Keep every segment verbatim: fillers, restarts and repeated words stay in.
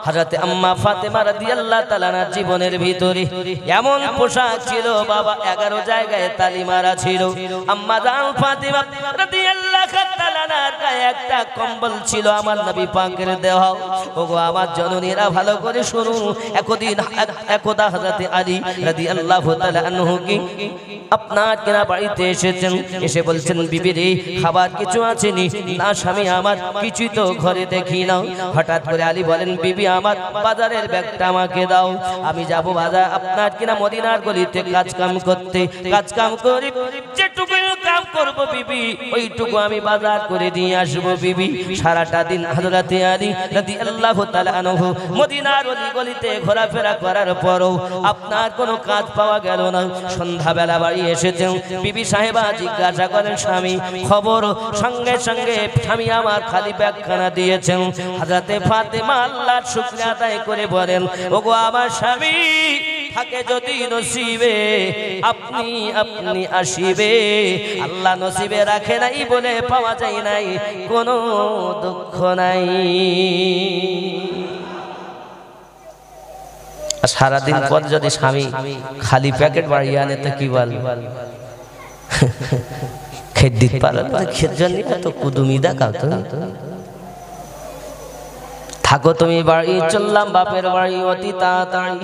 হযরতে আম্মা ফাতেমা রাদিয়াল্লাহু তাআলা আনহার জীবনের ভিতরে এমন পোশাক ছিল বাবা, এগারো জায়গায় তালি মারা ছিল। আম্মা জান ফাতেমা রাদিয়াল্লাহু তাআলা আনহার গায়ে একটা কম্বল ছিল আমার নবী পাকের দেওয়া। ওগো আমার জননীরা ভালো করে শুনুন, একদিন একদা হযরতে আলী রাদিয়াল্লাহু তাআলা আনহু কি আপনার কেনা বাড়িতে এসেছেন, এসে বলছেন বিবি রে খাবার কিছু আছে নি? না স্বামী আমার কিছুই তো ঘরে দেখি না। হঠাৎ করে আলী বলেন বিবি আমার বাজারের ব্যাগটা আমাকে দাও, আমি যাব বাজার আপনার কিনা মদিনার গলিতে কাজ কাম করতে। কাজ কাম করি যেটুকু কাম করব বিবি ওইটুকু আমি বাজার করে দিয়ে আসবো বিবি। সারাটা দিন হযরতে আলী রাদিয়াল্লাহু তাআলা আনহু মদিনার গলিতে ঘোরাফেরা করার পরও আপনার কোনো কাজ পাওয়া গেল না। সন্ধ্যাবেলা বাড়ি এসেছেন, বিবি সাহেবা জিজ্ঞাসা করেন স্বামী খবর? সঙ্গে সঙ্গে স্বামী আমার খালি ব্যাগখানা দিয়েছেন। হযরতে ফাতেমা আল্লাহর শুকরিয়া আদায় করে বলেন ওগো আমার স্বামী থাকে যদি নসিবে আপনি আপনি আসিবে, আল্লাহ নসিবে রাখে নাই বলে পাওয়া যায় নাই, কোনো দুঃখ নাই। সারাদিন পর যদি স্বামী খালি প্যাকেট বাড়িয়ে আনে তো কি বল খেত দিতে পারো জন্য তো কুদুমি দেখাও তো। থাকো তুমি বাড়ি, চললাম বাপের বাড়ি অতি তাড়াতাড়ি।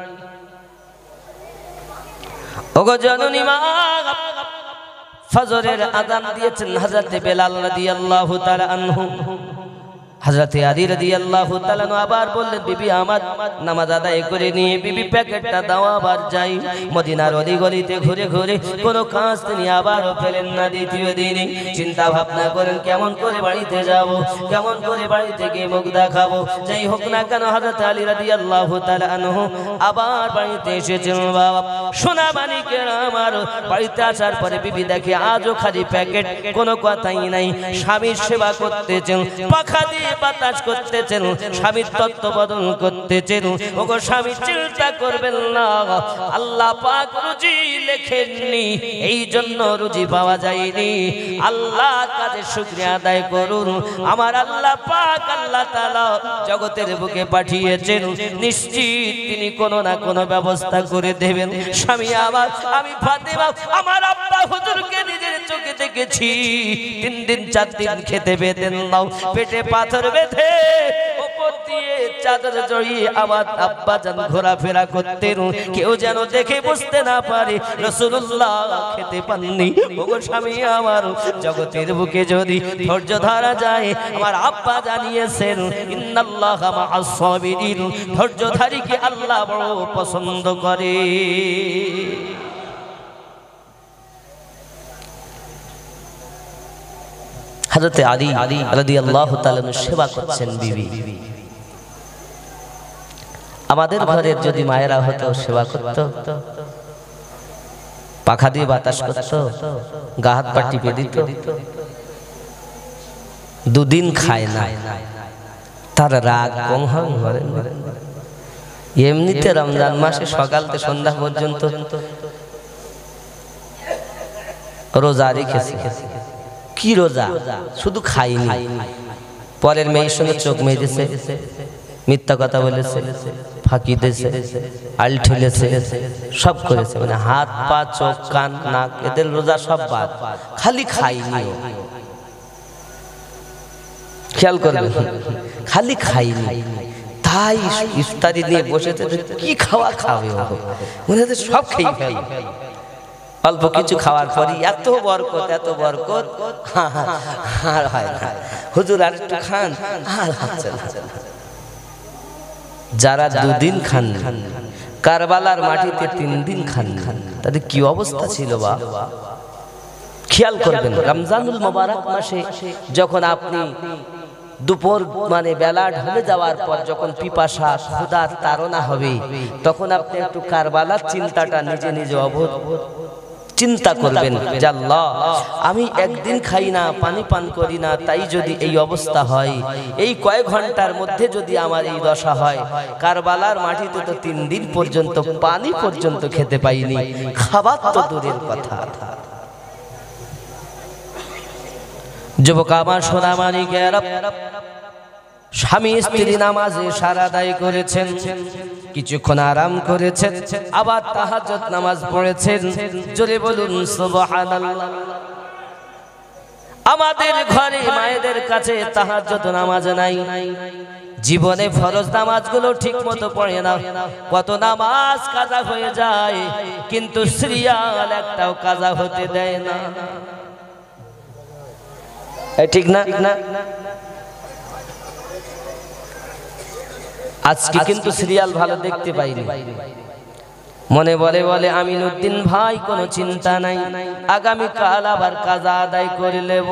ওগো জননী মা ফজরের আযান দিয়েছেন হযরতে বেলাল রাদিয়াল্লাহু তাআলা আনহু। হযরতে আলী রাদিয়াল্লাহু তাআলা আবার বললেন বিবি আমার নামাজ আদায় করে নিয়ে বিবি প্যাকেটটা দাও আবার যাই। মদিনার অলি গলিতে ঘুরে ঘুরে কোনো কাজ তিনি আবারও পেলেন না। দ্বিতীয় দিনে চিন্তা ভাবনা করেন কেমন করে বাড়িতে যাব, কেমন করে বাড়িতে গিয়ে মুখ দেখাবো। যাই হোক না কেন হযরতে আলী রাদিয়াল্লাহু তাআলা আনহু আবার বাড়িতে এসেছেন। বাবা সোনা মানিকের আমার বাড়িতে আসার পরে বিবি দেখে আজও খালি প্যাকেট, কোনো কথাই নাই। স্বামীর সেবা করতেছেন, পাখা দিয়ে বাতাস করতেছেন, স্বামীর তত্ত্বাবধান করতেছেন। ওগো স্বামী চিন্তা করবেন না, আল্লাহ পাক রুজি লেখেননি এই জন্য রুজি পাওয়া যায়নি। আল্লাহ কাজে শুকরিয়া আদায় করুন, আমার আল্লাহ পাক আল্লাহ তাআলা জগতের বুকে পাঠিয়েছেন, নিশ্চিত তিনি কোনো না কোনো ব্যবস্থা করে দেবেন। স্বামী আমার আমি ফাতেমা আমার আব্বা হুজুরকে নিজের চোখে দেখেছি, তিন দিন চার দিন খেতে পেতেন নাও, পেটে পাথর বেঁধে উপর দিয়ে চাদর জড়িয়ে আমার আব্বা জান ঘোরাফেরা করতেন, কেউ যেন দেখে বুঝতে না পারে রাসূলুল্লাহ খেতে পাননি। ওগো স্বামী আমার জগতের বুকে যদি ধৈর্য ধরা যায়, আমার আব্বা জানিয়েছেন ইন্নাল্লাহা মা'আস সাবিরিন, ধৈর্যধারীকে আল্লাহ বড় পছন্দ করে। হযরতে আলী রাদিয়াল্লাহু তাআলা সেবা করছেন বিবি। আমাদের ঘরের যদি মায়েরা হতো সেবা করত, পাখা দিয়ে বাতাস করত, গা হাত পা টিপে দিত, দুদিন খায় না তার রাগ কম হবে? এমনিতে রমজান মাসে সকাল থেকে সন্ধ্যা পর্যন্ত রোজা রেখেছে। কি রোজা? শুধু খাইনি, পরের মেয়ের সঙ্গে চোখ মেরেছে, মিথ্যা কথা বলেছে, ফাঁকি দিয়েছে, আল ঠেলেছে, সব করেছে, মানে হাত পা চোখ কান নাক এদের রোজা সব বাদ, খালি খাইনি। খেয়াল করবেন, খালি খাইনি। তাই ইফতারি নিয়ে বসেছে, কি খাওয়া খাবে মনে হচ্ছে সব খেয়ে ফেল। অল্প কিছু খাওয়ার পরই এত বরকত, এত বরকত, আর হয় না হুজুর আর একটু খান, আর হচ্ছে না। যারা দুদিন খান, কারবালার মাটিতে তিন দিন খান, তাদের কি অবস্থা ছিল বা খেয়াল করবেন। রমজানুল মুবারক মাসে যখন আপনি দুপুর মানে বেলা ঢলে যাওয়ার পর যখন পিপাসা ক্ষুধার তাড়না হবে, তখন আপনি একটু কারবালার চিন্তাটা নিজে নিজে অবোধ চিন্তা করবেন যে আল্লাহ আমি একদিন খাই না, পানি পান করি না, তাই যদি এই অবস্থা হয়, এই কয়েক ঘন্টার মধ্যে যদি আমার এই দশা হয়, কারবালার মাটিতে তো তিন দিন পর্যন্ত পানি পর্যন্ত খেতে পাইনি, খাবার তো দূরের কথা। যুবক আমার সোনা মানিকেরা, স্বামী স্ত্রী নামাজে সারা আদায় করেছেন, কিছুক্ষণ আরাম করেছেন, আবার তাহাজ্জুদ নামাজ পড়েছেন। জোরে বলুন সুবহানাল্লাহ। আমাদের ঘরে মায়েদের কাছে তাহাজ্জুদ নামাজ নাই, জীবনে ফরজ নামাজগুলো ঠিক মতো পড়ে না, কত নামাজ কাজা হয়ে যায় কিন্তু সিরিয়াল একটাও কাজা হতে দেয় না, ঠিক না? আজকে কিন্তু সিরিয়াল ভালো দেখতে পাইনি, মনে বলে বলে আমিনুদ্দিন ভাই কোনো চিন্তা নাই, আগামী কাল আবার কাজা আদায় করে নেব।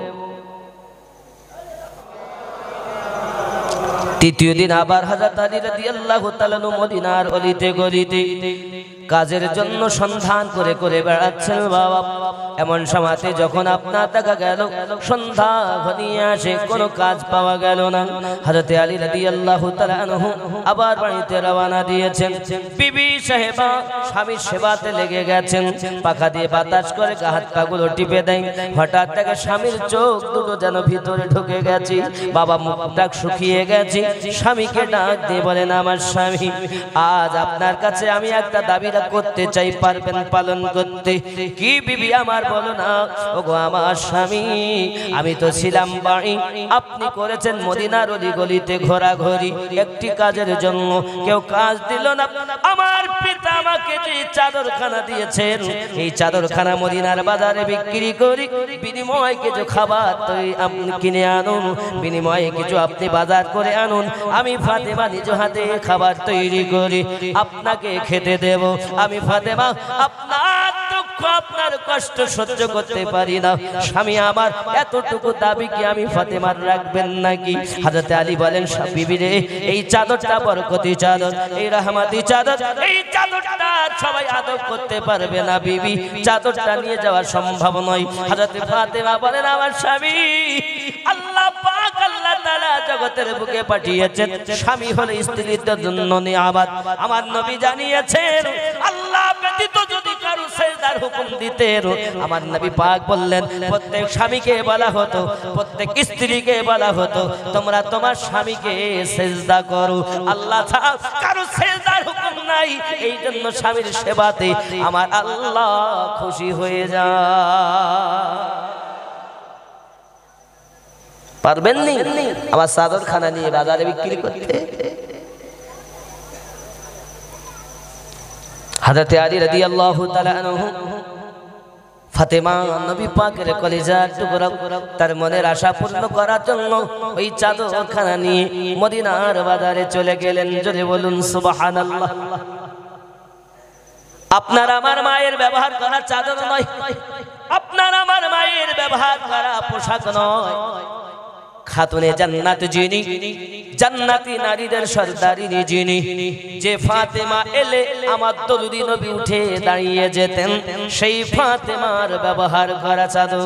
তৃতীয় দিন আবার হযরত আলী রাদিয়াল্লাহু তাআলা মদিনার অলিতে গলিতে কাজের জন্য সন্ধান করে করে বেড়াচ্ছেন বাবা। এমন সময়তে যখন আপনার দেখা গেল সন্ধ্যা ঘনিয়ে আসে, কোনো কাজ পাওয়া গেল না, হযরত আলী রাদিয়াল্লাহু তাআলা আনহু আবার বাড়িতে রওনা দিয়েছেন। বিবি সাহেবা স্বামীর সেবাতে লেগে গেছেন, পাখা দিয়ে বাতাস করে হাত পাগুলো টিপে দেন। হঠাৎ থেকে স্বামীর চোখ দুটো যেন ভিতরে ঢুকে গেছে, বাবা মুখটা শুকিয়ে গেছে। স্বামীকে ডাক দিয়ে বলেন, আমার স্বামী, আজ আপনার কাছে আমি একটা দাবি করতে চাই, পারবেন পালন করতে? কি বিবি আমার, বলো না। ওগো আমার স্বামী, আমি তো ছিলাম বাড়ি, আপনি করেছেন মদিনার অলি গলিতে ঘোরাঘুরি, একটি কাজের জন্য কেউ কাজ দিল না। আমার পিতা আমাকে যে চাদরখানা দিয়েছেন, এই চাদরখানা মদিনার বাজারে বিক্রি করি, বিনিময়ে কিছু খাবার তৈরি আপনি কিনে আনুন, বিনিময়ে কিছু আপনি বাজার করে আনুন, আমি ফাতেমা নিজ হাতে খাবার তৈরি করি আপনাকে খেতে দেব। আমি ফাতেমা আপনার দুঃখ আপনার কষ্ট সহ্য করতে পারি না, স্বামী আমার এতটুকু দাবি কি আমি ফাতেমার রাখবেন নাকি? হযরত আলী বলেন, বিবি রে, এই চাদরটা বরকতি চাদর, এই রহমতি চাদর, এই চাদরটা সবাই আদর করতে পারবে না বিবি, চাদরটা নিয়ে যাওয়া সম্ভব নয়। হযরত ফাতেমা বলেন, আমার স্বামী, আল্লাহ পাক আল্লাহ তাআলা জগতের বুকে পাঠিয়েছেন, স্বামী হলো স্ত্রীর জন্য নিয়ামত। আমার নবী জানিয়েছেন, আল্লাহ ব্যতীত যদি কারো সেজদার হুকুম দিতেন, আমার নবী পাক বললেন, প্রত্যেক স্বামীকে বলা হতো, প্রত্যেক স্ত্রীকে বলা হতো, তোমরা তোমার স্বামীকে সেজদা করো। আল্লাহ ছাড়া কারো সেজদার হুকুম নাই, এই জন্য স্বামীর সেবাতে আমার আল্লাহ খুশি হয়ে যায়। পারবেন নি আমার চাদর খানা নিয়ে বাজারে বিক্রি করতে? হযরত আলী রাদিয়াল্লাহু তাআলা আনহু ফাতেমা নবী পাকের কলিজার টুকরা, তার মনের আশা পূর্ণ করার জন্য ওই চাদর খানা নিয়ে মদিনার বাজারে চলে গেলেন। জোরে বলুন সুবহানাল্লাহ। আপনার আমার মায়ের ব্যবহার করা চাদর নয়, আপনার আমার মায়ের ব্যবহার করা পোশাক নয়। খাতুনে জান্নাত যিনি, জান্নাতি নারীদের সরদারিনী যিনি, যে ফাতেমা এলে আমার দরুদি নবী উঠে দাঁড়িয়ে যেতেন, সেই ফাতেমার ব্যবহার করা চাদর।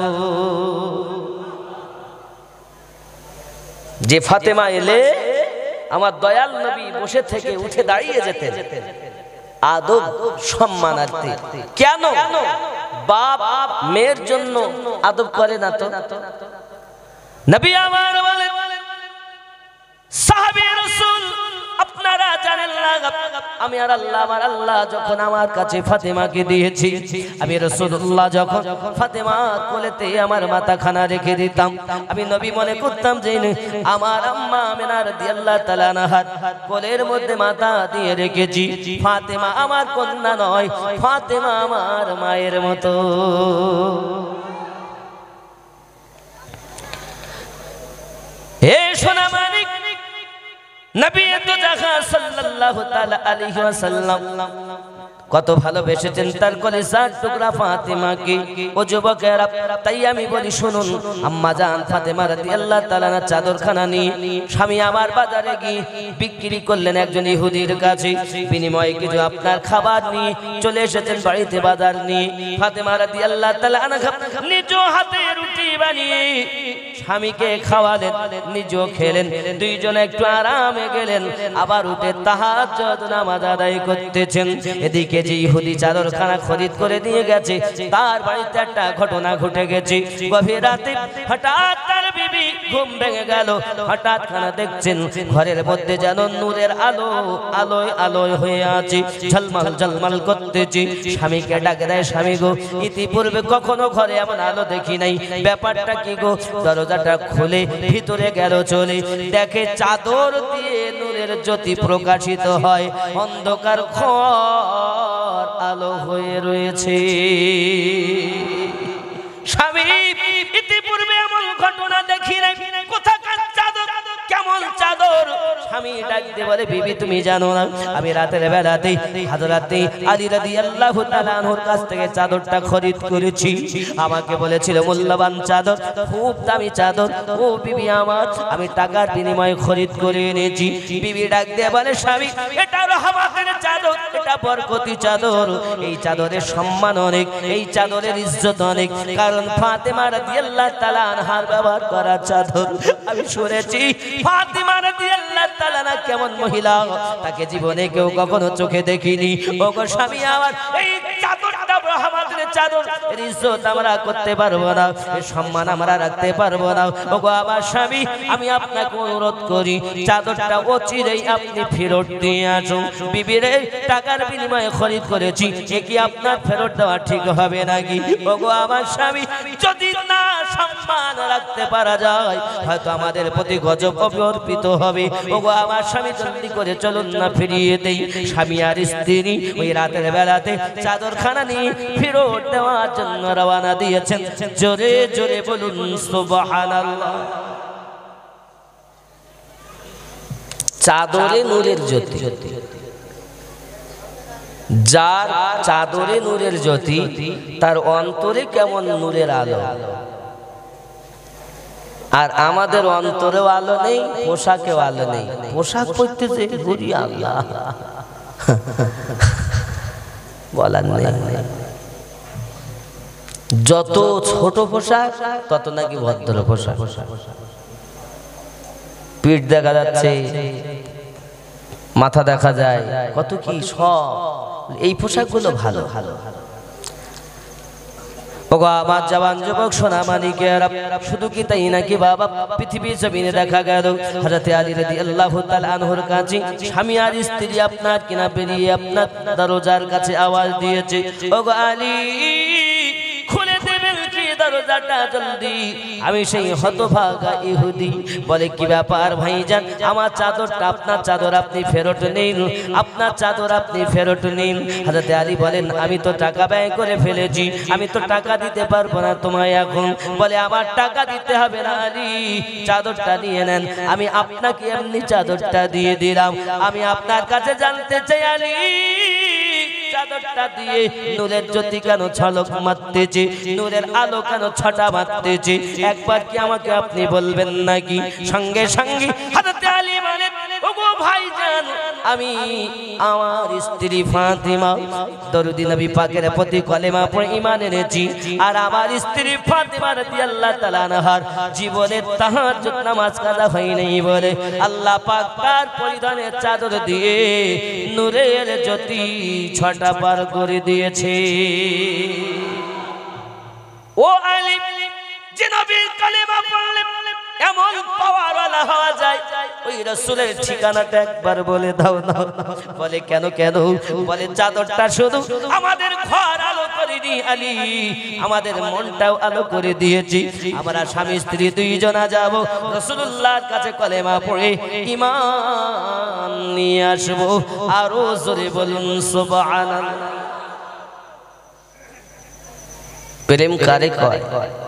যে ফাতেমা এলে আমার দয়াল নবী বসে থেকে উঠে দাঁড়িয়ে যেতেন, আদব সম্মানার্থে। কেন? বাপ মেয়ের জন্য আদব করে না তো? নবী আমার বলেন, সাহাবী রাসূল আপনারা জানেন না, আমি আর আল্লাহ, আমার আল্লাহ যখন আমার কাছে ফাতেমাকে দিয়েছি, আমি রাসূলুল্লাহ যখন ফাতেমার কোলেতে আমার মাথা খানা রেখে দিতাম, আমি নবী মনে করতাম যে আমার আম্মা আমিনা রাদিয়াল্লাহু তাআলা আনহার কোলের মধ্যে মাথা দিয়ে রেখেছি। ফাতেমা আমার কন্যা নয়, ফাতেমা আমার মায়ের মতো। হে সোনা মানিক, নবী তো দেখা সাল্লাল্লাহু তাআলা আলাইহি ওয়াসাল্লাম কত ভালোবেসেছেন তার কলিজার টুকরা ফাতেমাকে। ও যুবকেরা, তাই আমি বলি শুনুন, আম্মা জান ফাতেমা রাদিয়াল্লাহু তাআলা চাদরখানা নিয়ে স্বামী আমার বাজারে গিয়ে বিক্রি করলেন একজন ইহুদির কাছে, বিনিময়ে কিছু আপনার খাবার নিয়ে চলে এসেছেন বাড়িতে বাজার নিয়ে। ফাতেমা রাদিয়াল্লাহু তাআলা আনহা নিজ হাতে রুটি বানিয়ে স্বামীকে খাওয়ালেন, নিজেও খেলেন, দুইজনে একটু আরামে গেলেন, আবার উঠে তাহাজ্জুদ নামাজ আদায় করতেছেন। এদিকে যে ইহুদি চাদরখানা খরিদ করে নিয়ে গেছে, তার বাড়িতে একটা ঘটনা ঘটে গেছে। গভীর রাতে হঠাৎ তার বিবি বিবি ঘুম ভেঙে গেল হঠাৎ খানা দেখছেন ঘরের মধ্যে যেন নূরের আলো আলোয় আলোয় হয়ে আছে ঝলমল ঝলমল করতেছে স্বামীকে ডাক দেয় স্বামী গো ইতিপূর্বে কখনো ঘরে এমন আলো দেখি নাই ব্যাপারটা কি গো দরজাটা খুলে ভিতরে গেল চলে দেখে চাদর দিয়ে নূরের জ্যোতি প্রকাশিত হয় অন্ধকার ঘর আলো হয়ে রয়েছে স্বামী ইতিপূর্বে এমন ঘটনা দেখি নাই কোথাকার চাদর কেমন চাদর স্বামী ডাক দিয়ে বলে বিবি তুমি জানো না আমি রাতের বেলাতে হযরতে আলী রাদিয়াল্লাহু তাআলা আনহুর কাছ থেকে চাদরটা খরিদ করেছি আমাকে বলেছিল মূল্যবান চাদর খুব দামি চাদর ও বিবি আমার আমি টাকার বিনিময়ে খরিদ করে এনেছি বিবি ডাক দিয়ে বলে স্বামী এটা রহমতের চাদর এটা বরকতি চাদর এই চাদরের সম্মান অনেক এই চাদরের ইজ্জত অনেক কারণ ফাতেমা রাদিয়াল্লাহু তাআলা আনহার ব্যবহার করা চাদর আমি শুনেছি ফাতেমা রাদিয়াল্লাহু তাআলা না কেমন মহিলা তাকে জীবনে কেউ কখনো চোখে দেখিনি ওগো স্বামী আমার এই চাদরটা রহমতের চাদর এর ইজ্জত আমরা করতে পারবো না এর সম্মান আমরা রাখতে পারবো না ওগো আমার স্বামী আমি আপনাকে অনুরোধ করি চাদরটা অচিরেই আপনি ফেরত দিয়ে আসুন বিবিরে টাকার বিনিময়ে খরিদ করেছি এ কি আপনার ফেরত দেওয়া ঠিক হবে নাকি ওগো আমার স্বামী যদি না সম্মান রাখতে পারা যায় হয়তো আমাদের প্রতি গজব অর্পিত হবে ওগো আমার স্বামী জলদি করে চলুন না ফিরিয়ে দেই স্বামী আর স্ত্রী ওই রাতের বেলাতে চাদরখানা নিয়ে ফেরত দেওয়ার জন্য রওনা দিয়েছেন জোরে জোরে বলুন সুবহানাল্লাহ চাদরে নূরের জ্যোতি যার চাদরে নূরের জ্যোতি তার অন্তরে কেমন নূরের আলো আর আমাদের অন্তরেও আলো নেই পোশাকেও আলো নেই পোশাক পরতেছে ঘুরি আল্লাহ বলার নেই যত ছোট পোশাক তত নাকি ভদ্র পোশাক পিঠ দেখা যাচ্ছে মাথা দেখা যায় কত কি সব এই পোশাকগুলো ভালো ভালো ওগো আমার জওয়ান যুবক সোনা মানিকেরা শুধু কি তাই নাকি বাবা পৃথিবীর জমিনে দেখা গেল হযরত আলী রাদিয়াল্লাহু তাআলা আনহুর কাছে স্বামী আর স্ত্রী আপনার কিনা বেরিয়ে আপনার দরজার কাছে আওয়াজ দিয়েছে ওগো আলী খুলে দেবেন কি দরজাটা জলদি আমি সেই হতভাগা ইহুদি বলে কি ব্যাপার ভাইজান আমার চাদরটা আপনার চাদর আপনি ফেরত নিন আপনার চাদর আপনি ফেরত নিন হযরত আলী বলেন আমি তো টাকা ব্যয় করে ফেলেছি আমি তো টাকা দিতে পারবো না তোমায় এখন বলে আমার টাকা দিতে হবে না আলী চাদরটা নিয়ে নেন আমি আপনাকে এমনি চাদরটা দিয়ে দিলাম আমি আপনার কাছে জানতে চাই আলী চাদরটা দিয়ে নূরের জ্যোতি কেন ঝলক মারতেছে নূরের আলো কেন ছটা মারতেছে একবার কি আমাকে আপনি বলবেন নাকি সঙ্গে সঙ্গে হযরত আলী বলেন ওগো ভাইজান আমি আমার স্ত্রী ফাতিমা দরুদ নবী পাকের প্রতি কলেমা পড়ে ঈমান এনেছি আর আমার স্ত্রী ফাতিমা রাদিয়াল্লাহু তাআলা আনহার জীবনে তাহাজ্জুদ নামাজ কাজা হয় নাই বলে আল্লাহ পাক তার পরিধানের চাদর দিয়ে নূরের জ্যোতি ছটা পার করে দিয়েছে ও আলী যে নবীর কলেমা পড়লে এমন পাওয়ারওয়ালা হওয়া যায় ওই রাসূলের ঠিকানাটা একবার বলে দাও না বলে কেন কেন বলে চাদরটা শুধু আমাদের ঘর আলো করেনি আলী আমাদের মনটাও আলো করে দিয়েছি আমরা স্বামী স্ত্রী দুইজনা যাব রাসূলুল্লাহর কাছে কলেমা পড়ে ঈমান নিয়ে আসব আরো জোরে বলুন সুবহানাল্লাহ প্রেম কারে কয়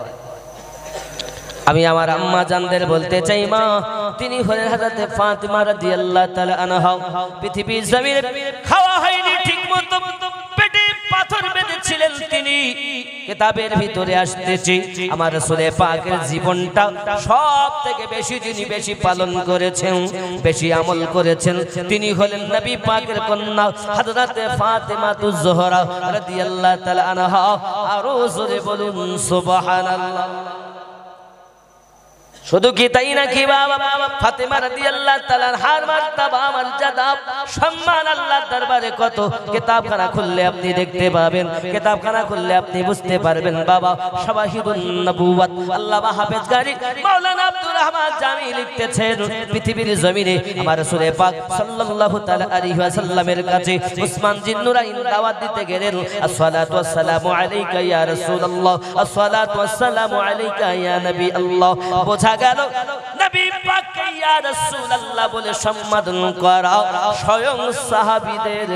আমি আমার আম্মা জানদের বলতে চাই মা তিনি হলেন হযরত ফাতিমা রাদিয়াল্লাহু তাআলা আনহা পৃথিবীর জমিনে খাওয়া হয়নি ঠিকমতো পেটে পাথর বেঁধেছিলেন তিনি কিতাবের ভিতরে আসতেছে আমার রাসূল পাকের জীবনটা সব থেকে বেশি যিনি বেশি পালন করেছেন বেশি আমল করেছেন তিনি হলেন নবী পাকের কন্যা হযরত ফাতিমাতুজ জোহরা রাদিয়াল্লাহু তাআলা আনহা আরো জোরে বলুন সুবহানাল্লাহ শুধু কি তাই নাকি বাবা, ফাতেমা রাদিয়াল্লাহু তাআলার হার মারতাবা মর্যাদা সম্মান আল্লাহর দরবারে কত। কিতাবখানা খুললে আপনি দেখতে পাবেন, কিতাবখানা খুললে আপনি বুঝতে পারবেন বাবা। শাওয়াহিদুন নবুওয়াত আল্লামা হাফেজ গারী মাওলানা আব্দুর রহমান জামি লিখতেছেন, পৃথিবীর জমিনে আমার রাসূল পাক সাল্লাল্লাহু তাআলা আলাইহি ওয়াসাল্লামের কাছে উসমান জিন্নুরাইন দাওয়াত দিতে গেলেন। আসসালাতু ওয়াসসালামু আলাইকা ইয়া রাসূলুল্লাহ, আসসালাতু ওয়াসসালামু আলাইকা ইয়া নবী আল্লাহ। বোঝা গেল নবী পাককে ইয়া রাসূলুল্লাহ বলে সম্বোধন করা স্বয়ং সাহাবীদের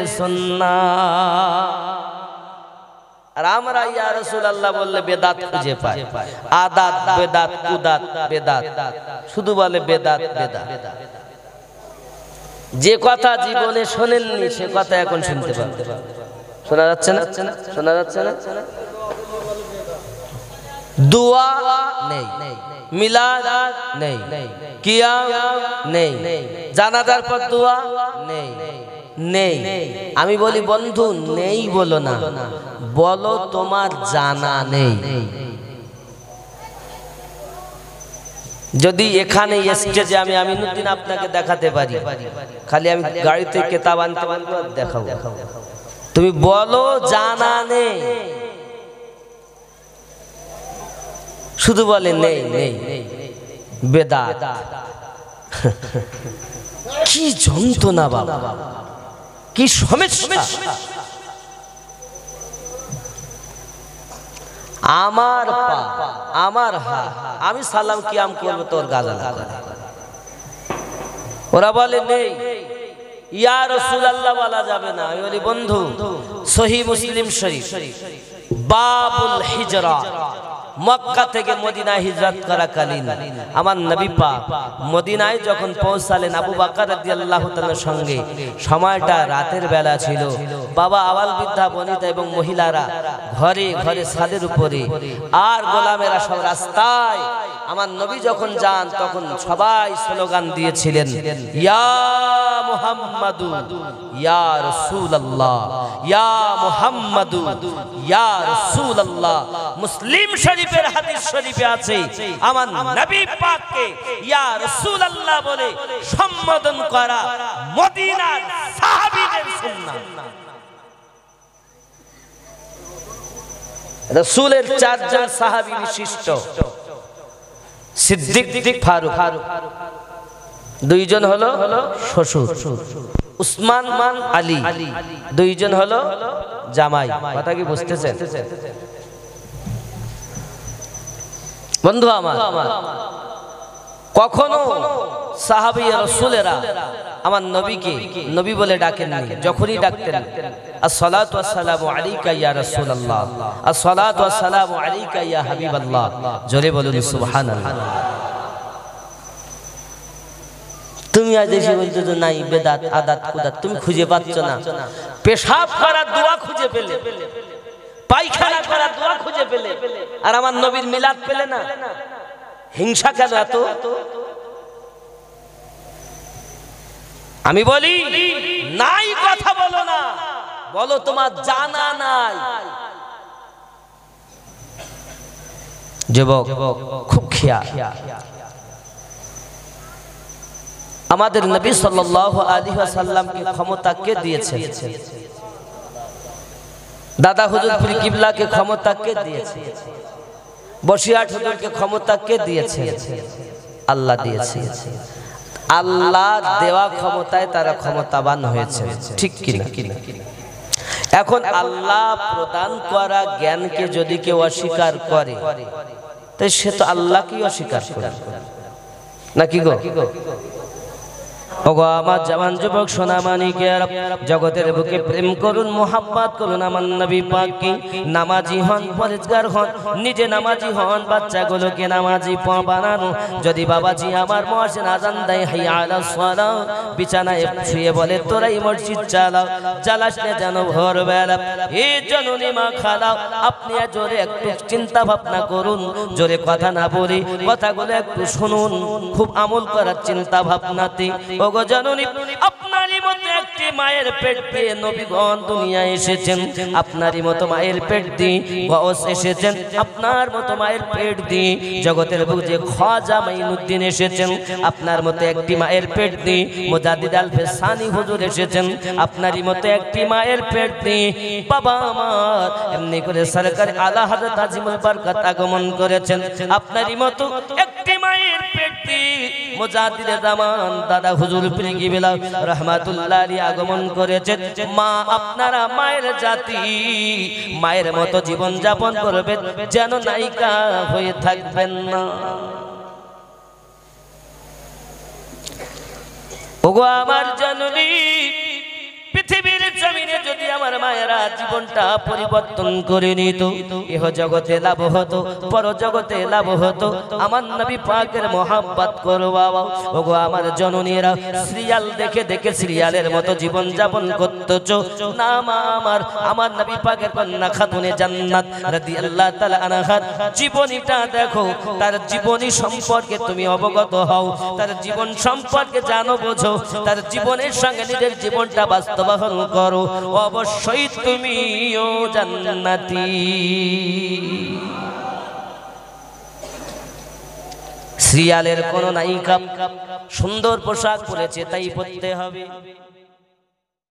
সুন্নাহ। আর আমরা ইয়া রাসূলুল্লাহ বললে বেদাত খুঁজে পাই, আদাত বেদাত কুদাত বেদাত, শুধু বলে বেদাত বেদাত। যে কথা জীবনে শোনেননি সে কথা এখন শুনতে পাবেন। শোনা যাচ্ছে না? শোনা যাচ্ছে না? দোয়া নেই, মিলাদ নেই, কিয়াম নেই, জানাজার পর দোয়া নেই নেই। আমি বলি বন্ধু নেই বলো না, বলো তোমার জানা নেই। যদি এখানে স্টেজে আমি আমিনুদ্দিন আপনাকে দেখাতে পারি, খালি আমি গাড়িতে কিতাব আনতে পারবো আর দেখাবো, তুমি বলো জানা নেই, শুধু বলে নেই নেই, বেদাত। কি যন্ত্রণা বাবা, কি সমস্যা। আমার পা আমার হাত, আমি সালাম কিয়াম করবো তোর গাজা লাগা। ওরা বলে নেই, ইয়া রাসূলুল্লাহ বলা যাবে না। আমি বলি বন্ধু সহিহ মুসলিম শরীফ বাবুল হিজরা, মক্কা থেকে মদিনায় হিজরত করাকালীন আমার নবী পাক মদিনায় যখন পৌঁছালেন, আবু বকর রাদিয়াল্লাহু তাআলার সঙ্গে সময়টা রাতের বেলা ছিল। বাবা আবাল বৃদ্ধা বনিতা এবং মহিলারা ঘরে ঘরে ছাদের উপরে, আর গোলামেরা সব রাস্তায়। আমার নবী যখন যান তখন সবাই স্লোগান দিয়েছিলেন, ইয়া মুহাম্মাদু ইয়া রাসূলুল্লাহ, ইয়া মুহাম্মাদু ইয়া রাসূলুল্লাহ। মুসলিম শরীফের হাদিস শরীফে আছে আমার নবী পাককে ইয়া রাসূলুল্লাহ বলে সম্বোধন করা মদিনার সাহাবীদের সুন্নাহ। রাসূলের চারজন সাহাবী বিশিষ্ট, সিদ্দিক ফারুক, দুইজন হলো শ্বশুর, উসমান আলী, দুইজন হলো জামাই। কথা কি বুঝতেছেন বন্ধু আমার? কখনো সাহাবী রাসূলেরা আমার নবীকে নবী বলে ডাকেননি। যখনই ডাকতেন আসসালাতু ওয়াসসালামু আলাইকা ইয়া রাসূলুল্লাহ, আসসালাতু ওয়াসসালামু আলাইকা ইয়া হাবিবাল্লাহ। জোরে বলুন সুবহানাল্লাহ। তুমি আজ এসে বলছো তো নাই বেদাত আদাত কুদাত, তুমি খুঁজে পাচ্ছ না। পেশাব করার দোয়া খুঁজে পেলে, পায়খানা করার দোয়া খুঁজে পেলে, আর আমার নবীর মিলাদ পেলে না। হিংসা কেন এত? আমি বলি নাই কথা বলো না, বলো তোমার জানা নাই। যুবক খুব খেয়াল, আমাদের নবী সাল্লাল্লাহু আলাইহি ওয়াসাল্লামকে ক্ষমতা কে দিয়েছে? দাদা হুজুর পীর কিবলাকে ক্ষমতা কে দিয়েছে? বসিরহাট হুজুরকে ক্ষমতা কে দিয়েছে? আল্লাহ দিয়েছে। আল্লাহ দেওয়া ক্ষমতায় তারা ক্ষমতাবান হয়েছে, ঠিক কিনা? এখন আল্লাহ প্রদান করা জ্ঞানকে যদি কেউ অস্বীকার করে, তাই সে তো আল্লাহকেই অস্বীকার করে নাকি গো? ওগো আমার জওয়ান যুবক সোনামানিকেরা, জগতের বুকে প্রেম করুন, মোহাব্বত করুন আমার নবী পাককে। নামাজি হন, পরেজগার হন, নিজে নামাজি হন, বাচ্চাগুলোকে নামাজি বানানো। যদি বাবাজি আমার মসজিদ আজান দেয় হাইয়া আলাস সালাহ, বিছানায় শুয়ে বলে তোরাই মসজিদ চালাও, চালাস না যেন ভোরবেলা। এই জননী মা খালাও, আপনি জোরে একটু চিন্তা ভাবনা করুন, জোরে কথা না বলে কথাগুলো একটু শুনুন, খুব আমল করার চিন্তা ভাবনাতে। ওগো জননী আপনারই মতো একটি মায়ের পেট দিয়ে নবীগণ দুনিয়ায় এসেছেন আপনারই মতো মায়ের পেট দিয়ে গওস এসেছেন আপনার মতো মায়ের পেট দিয়ে জগতের বুকে খাজা মাইনুদ্দিন এসেছেন আপনার মতো একটি মায়ের পেট দিয়ে মুজাদ্দিদ আল ফেসানি হুজুর এসেছেন আপনারই মতো একটি মায়ের পেট দিয়ে বাবা আমার এমনি করে সরকার আলা হযরত আজিমুল বরকত আগমন করেছেন আপনারই মতো একটি মায়ের পেট দিয়ে মুজাদ্দিদ জামান দাদা হুজুর পীর কিবলা রাহমাতুল্লাহ আলাইহি আগমন করেছেন মা আপনারা মায়ের জাতি মায়ের মতো জীবন যাপন করবেন যেন নায়িকা হয়ে থাকবেন না ওগো আমার জননী পৃথিবীর জমিনে যদি আমার মায়েরা জীবনটা পরিবর্তন করে নিত ইহ জগতে লাভ হতো পর জগতে লাভ হতো আমার নবী পাকের মহব্বত করবা ওগো আমার জননীরা সিরিয়াল দেখে দেখে সিরিয়ালের মতো জীবন যাপন করতেছো না মা আমার আমার নবী পাকের কন্যা খাতুনে জান্নাত রাদিয়াল্লাহু তাআলা আনহার জীবনীটা দেখো তার জীবনী সম্পর্কে তুমি অবগত হও তার জীবন সম্পর্কে জানো বোঝো তার জীবনের সঙ্গে নিজের জীবনটা বাস্তব বাস্তবায়ন করো অবশ্যই তুমিও জান্নাতি সিরিয়ালের কোন নায়িকা সুন্দর পোশাক পরেছে তাই পরতে হবে